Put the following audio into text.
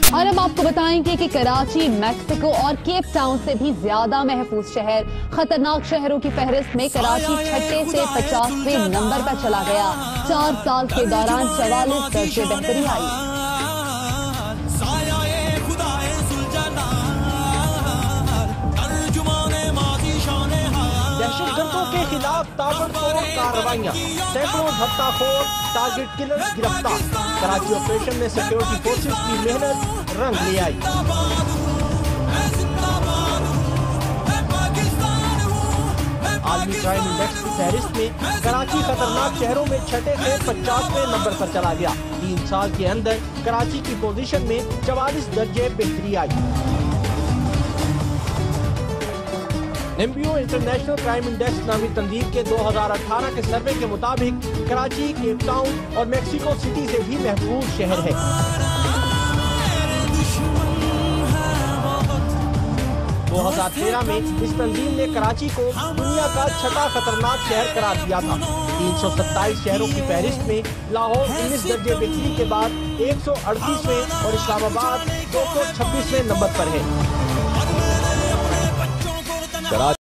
اور ہم آپ کو بتائیں گے کہ کراچی میکسیکو اور کیپ ٹاؤن سے بھی زیادہ محفوظ شہر، خطرناک شہروں کی فہرست میں کراچی چھٹے سے 50ویں نمبر پر چلا گیا۔ 4 سال کے دوران 44 درجے بہتری آئی۔ دہشت گردوں کے خلاف تابڑتوڑ کارروائیاں، سینکڑوں بھتہ خور ٹارگٹ کلرز گرفتار۔ کراچی آپریشن میں سیکیورٹی فورسز کی محنت رنگ لے آئی۔ عالمی کرائم انڈیکس کی فہرست میں کراچی خطرناک شہروں میں چھٹے سے 50ویں نمبر پر چلا گیا۔ 3 سال کے اندر کراچی کی پوزیشن میں 44 درجے بہتری آئی۔ نیمبیو انٹرنیشنل کرائم انڈیکس نامی تنظیم کے 2018 کے سروے کے مطابق کراچی، کیپ ٹاؤن اور میکسیکو سٹی سے بھی محفوظ شہر ہے۔ 2013 میں اس تنظیم نے کراچی کو دنیا کا 6واں خطرناک شہر قرار دیا تھا۔ 327 شہروں کی فہرست میں لاہور 19 درجے بہتری کے بعد 138ویں اور اسلام آباد 226ویں نمبر پر ہے۔